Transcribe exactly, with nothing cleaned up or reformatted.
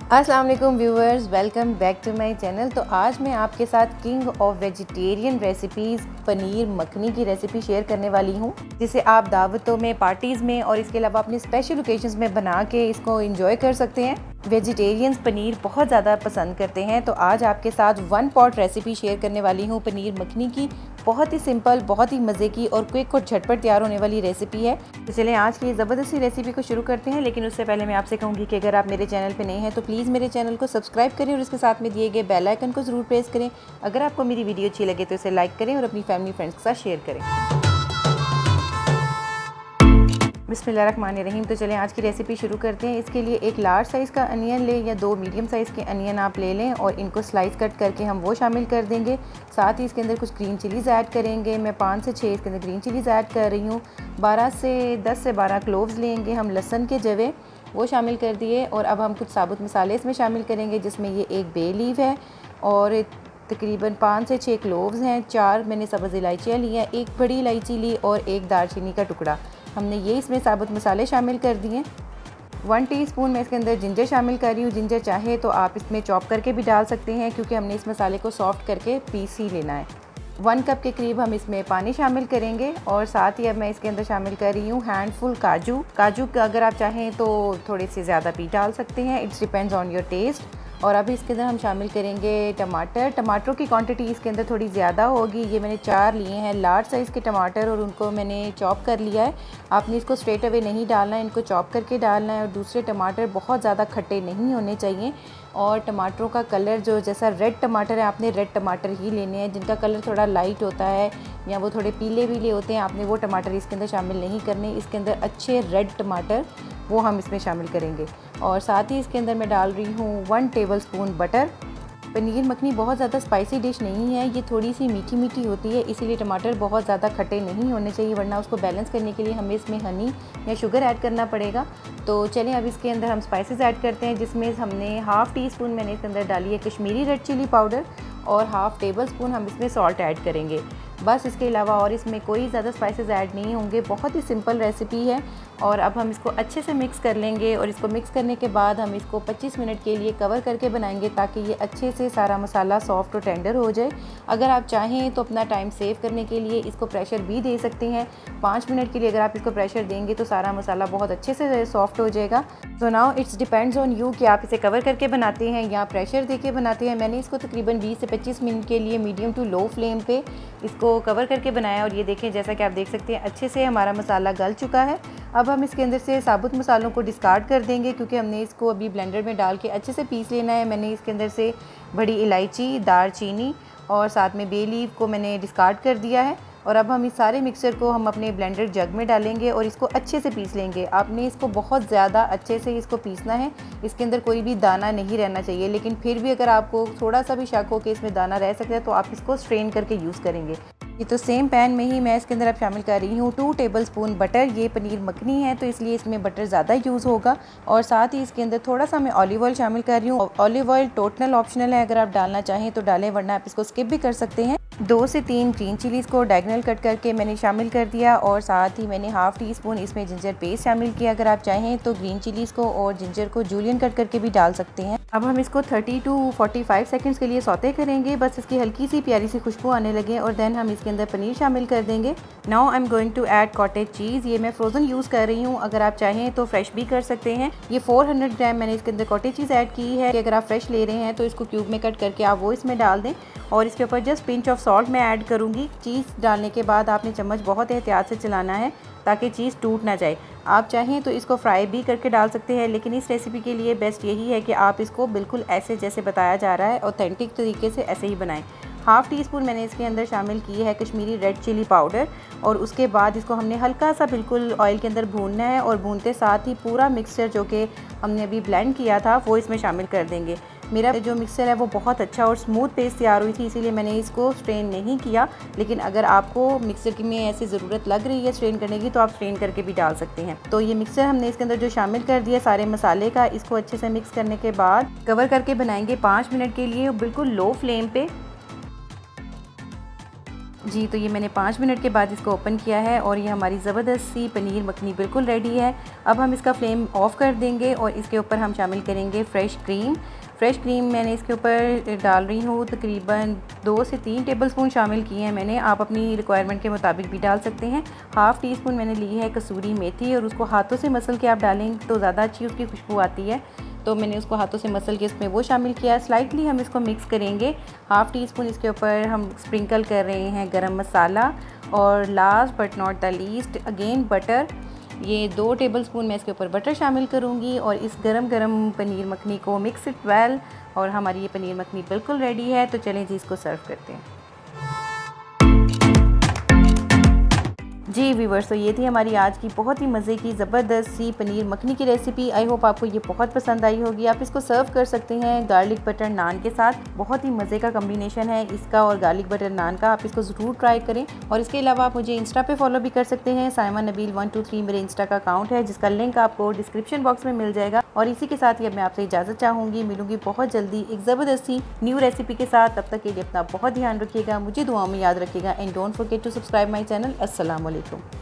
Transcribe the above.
अस्सलाम वालेकुम viewers, welcome back to my channel. तो आज मैं आपके साथ king of vegetarian recipes paneer makhani की रेसिपी शेयर करने वाली हूँ, जिसे आप दावतों में, पार्टीज़ में और इसके अलावा अपनी स्पेशल ओकेजन्स में बना के इसको एंजॉय कर सकते हैं। वेजिटेरियंस पनीर बहुत ज़्यादा पसंद करते हैं, तो आज आपके साथ वन पॉट रेसिपी शेयर करने वाली हूँ पनीर मखनी की। बहुत ही सिंपल, बहुत ही मज़े की और क्विक और झटपट तैयार होने वाली रेसिपी है। तो चलें आज की ज़बरदस्ती रेसिपी को शुरू करते हैं। लेकिन उससे पहले मैं आपसे कहूँगी कि अगर आप मेरे चैनल पे नए हैं तो प्लीज़ मेरे चैनल को सब्सक्राइब करें और इसके साथ में दिए गए बेल आइकन को ज़रूर प्रेस करें। अगर आपको मेरी वीडियो अच्छी लगे तो इसे लाइक करें और अपनी फैमिली फ्रेंड्स के साथ शेयर करें। बिस्मिल्लाहिर्रहमानिर्रहीम। तो चलें आज की रेसिपी शुरू करते हैं। इसके लिए एक लार्ज साइज़ का अनियन लें या दो मीडियम साइज़ के अनियन आप ले लें और इनको स्लाइस कट करके हम वो शामिल कर देंगे। साथ ही इसके अंदर कुछ ग्रीन चिलीज़ ऐड करेंगे। मैं पाँच से छः इसके अंदर ग्रीन चिलीज़ ऐड कर रही हूँ। बारह से दस से बारह क्लोव्स लेंगे हम लहसुन के जवे, वो शामिल कर दिए। और अब हम कुछ साबुत मसाले इसमें शामिल करेंगे, जिसमें ये एक बे लीफ है और तकरीबन पाँच से छः क्लोव्स हैं। चार मैंने सब्ज़ इलायचियाँ ली हैं, एक बड़ी इलायची ली और एक दालचीनी का टुकड़ा। हमने ये इसमें साबुत मसाले शामिल कर दिए। वन टीस्पून मैं इसके अंदर जिंजर शामिल कर रही हूँ। जिंजर चाहे तो आप इसमें चॉप करके भी डाल सकते हैं, क्योंकि हमने इस मसाले को सॉफ्ट करके पीस ही लेना है। वन कप के करीब हम इसमें पानी शामिल करेंगे और साथ ही अब मैं इसके अंदर शामिल कर रही हूँ हैंडफुल काजू। काजू अगर आप चाहें तो थोड़े से ज़्यादा भी डाल सकते हैं, it's depends on your taste. और अभी इसके अंदर हम शामिल करेंगे टमाटर। टमाटरों की क्वांटिटी इसके अंदर थोड़ी ज़्यादा होगी। ये मैंने चार लिए हैं लार्ज साइज़ के टमाटर और उनको मैंने चॉप कर लिया है। आपने इसको स्ट्रेट अवे नहीं डालना है, इनको चॉप करके डालना है। और दूसरे टमाटर बहुत ज़्यादा खट्टे नहीं होने चाहिए और टमाटरों का कलर जो जैसा रेड टमाटर है, आपने रेड टमाटर ही लेने हैं। जिनका कलर थोड़ा लाइट होता है या वो थोड़े पीले पीले होते हैं, आपने वो टमाटर इसके अंदर शामिल नहीं करने। इसके अंदर अच्छे रेड टमाटर वो हम इसमें शामिल करेंगे। और साथ ही इसके अंदर मैं डाल रही हूँ one tablespoon butter. Paneer makhani बहुत ज़्यादा स्पाइसी डिश नहीं है, ये थोड़ी सी मीठी मीठी होती है, इसीलिए टमाटर बहुत ज़्यादा खट्टे नहीं होने चाहिए, वरना उसको बैलेंस करने के लिए हमें इसमें हनी या शुगर ऐड करना पड़ेगा। तो चलें अब इसके अंदर हम स्पाइसेस ऐड करते हैं, जिसमें हमने हाफ़ टी स्पून मैंने इसके अंदर डाली है कश्मीरी रेड चिली पाउडर और हाफ़ टेबल स्पून हम इसमें सॉल्ट ऐड करेंगे। बस इसके अलावा और इसमें कोई ज़्यादा स्पाइसेस ऐड नहीं होंगे। बहुत ही सिंपल रेसिपी है। और अब हम इसको अच्छे से मिक्स कर लेंगे और इसको मिक्स करने के बाद हम इसको पच्चीस मिनट के लिए कवर करके बनाएंगे, ताकि ये अच्छे से सारा मसाला सॉफ्ट और टेंडर हो जाए। अगर आप चाहें तो अपना टाइम सेव करने के लिए इसको प्रेशर भी दे सकते हैं। पाँच मिनट के लिए अगर आप इसको प्रेशर देंगे तो सारा मसाला बहुत अच्छे से सॉफ्ट हो जाएगा। So now it's depends on you कि आप इसे कवर करके बनाते हैं या प्रेशर दे के बनाते हैं। मैंने इसको तकरीबन बीस से पच्चीस मिनट के लिए मीडियम टू लो फ्लेम पे इसको कवर करके बनाया और ये देखें, जैसा कि आप देख सकते हैं अच्छे से हमारा मसाला गल चुका है। अब हम इसके अंदर से साबुत मसालों को डिस्कार्ड कर देंगे, क्योंकि हमने इसको अभी ब्लेंडर में डाल के अच्छे से पीस लेना है। मैंने इसके अंदर से बड़ी इलायची, दालचीनी और साथ में बे लीफ को मैंने डिस्कार्ड कर दिया है। और अब हम इस सारे मिक्सचर को हम अपने ब्लेंडर जग में डालेंगे और इसको अच्छे से पीस लेंगे। आपने इसको बहुत ज़्यादा अच्छे से इसको पीसना है, इसके अंदर कोई भी दाना नहीं रहना चाहिए। लेकिन फिर भी अगर आपको थोड़ा सा भी शक हो कि इसमें दाना रह सकता है तो आप इसको स्ट्रेन करके यूज़ करेंगे। ये तो सेम पैन में ही मैं इसके अंदर अब शामिल कर रही हूँ टू टेबलस्पून बटर। ये पनीर मखनी है तो इसलिए इसमें बटर ज़्यादा यूज़ होगा। और साथ ही इसके अंदर थोड़ा सा मैं ऑलिव ऑयल शामिल कर रही हूँ। ऑलिव ऑयल टोटल ऑप्शनल है, अगर आप डालना चाहें तो डालें, वरना आप इसको स्किप भी कर सकते हैं। दो से तीन ग्रीन चिलीज़ को डायगोनल कट करके मैंने शामिल कर दिया और साथ ही मैंने हाफ़ टी स्पून इसमें जिंजर पेस्ट शामिल किया। अगर आप चाहें तो ग्रीन चिलीज़ को और जिंजर को जूलियन कट करके भी डाल सकते हैं। अब हम इसको तीस टू पैंतालीस सेकंड्स के लिए सौते करेंगे, बस इसकी हल्की सी प्यारी सी खुशबू आने लगे और देन हम इसके अंदर पनीर शामिल कर देंगे। Now I am going to add cottage cheese. ये मैं फ्रोज़न यूज़ कर रही हूँ, अगर आप चाहें तो फ्रेश भी कर सकते हैं। ये चार सौ ग्राम मैंने इसके अंदर कॉटेज चीज़ ऐड की है। अगर आप फ्रेश ले रहे हैं तो इसको क्यूब में कट करके आप वो इसमें डाल दें और इसके ऊपर जस्ट पिंच ऑफ सॉल्ट मैं ऐड करूँगी। चीज़ डालने के बाद आपने चम्मच बहुत एहतियात से चलाना है ताकि चीज़ टूट ना जाए। आप चाहें तो इसको फ्राई भी करके डाल सकते हैं, लेकिन इस रेसिपी के लिए बेस्ट यही है कि आप इसको बिल्कुल ऐसे जैसे बताया जा रहा है ऑथेंटिक तरीके से ऐसे ही बनाएं। हाफ़ टी स्पून मैंने इसके अंदर शामिल की है कश्मीरी रेड चिली पाउडर और उसके बाद इसको हमने हल्का सा बिल्कुल ऑयल के अंदर भूनना है और भूनते साथ ही पूरा मिक्सचर जो कि हमने अभी ब्लेंड किया था वो इसमें शामिल कर देंगे। मेरा जो मिक्सचर है वो बहुत अच्छा और स्मूथ पेस्ट तैयार हुई थी, इसीलिए मैंने इसको स्ट्रेन नहीं किया। लेकिन अगर आपको मिक्सचर की में ऐसी ज़रूरत लग रही है स्ट्रेन करने की तो आप स्ट्रेन करके भी डाल सकते हैं। तो ये मिक्सचर हमने इसके अंदर जो शामिल कर दिया सारे मसाले का, इसको अच्छे से मिक्स करने के बाद कवर करके बनाएंगे पाँच मिनट के लिए बिल्कुल लो फ्लेम पे। जी तो ये मैंने पाँच मिनट के बाद इसको ओपन किया है और ये हमारी ज़बरदस्त सी पनीर मखनी बिल्कुल रेडी है। अब हम इसका फ्लेम ऑफ़ कर देंगे और इसके ऊपर हम शामिल करेंगे फ़्रेश क्रीम। फ़्रेश क्रीम मैंने इसके ऊपर डाल रही हूँ, तकरीबन दो से तीन टेबलस्पून शामिल किए हैं मैंने, आप अपनी रिक्वायरमेंट के मुताबिक भी डाल सकते हैं। हाफ़ टी स्पून मैंने ली है कसूरी मेथी और उसको हाथों से मसल के आप डालें तो ज़्यादा अच्छी उसकी खुशबू आती है, तो मैंने उसको हाथों से मसल के इसमें वो शामिल किया। स्लाइटली हम इसको मिक्स करेंगे। हाफ़ टी स्पून इसके ऊपर हम स्प्रिंकल कर रहे हैं गरम मसाला और last but not the least again butter. ये दो टेबलस्पून मैं इसके ऊपर बटर शामिल करूँगी और इस गरम गरम पनीर मखनी को मिक्स इट वेल और हमारी ये पनीर मखनी बिल्कुल रेडी है। तो चलें जी इसको सर्व करते हैं। जी व्यूवर्स, तो ये थी हमारी आज की बहुत ही मज़े की ज़बरदस्त सी पनीर मखनी की रेसिपी। आई होप आपको ये बहुत पसंद आई होगी। आप इसको सर्व कर सकते हैं गार्लिक बटर नान के साथ। बहुत ही मज़े का कम्बिनेशन है इसका और गार्लिक बटर नान का, आप इसको ज़रूर ट्राई करें। और इसके अलावा आप मुझे इंस्टा पे फॉलो भी कर सकते हैं। Saima Nabeel one two three मेरे इंस्टा का अकाउंट है जिसका लिंक आपको डिस्क्रिप्शन बॉक्स में मिल जाएगा। और इसी के साथ ही अब मैं आपसे इजाज़त चाहूँगी, मिलूँगी बहुत जल्दी एक ज़बरदस्त सी न्यू रेसिपी के साथ। तब तक के लिए अपना बहुत ध्यान रखिएगा, मुझे दुआओं में याद रखिएगा and don't forget to subscribe my channel. अस्सलाम वालेकुम।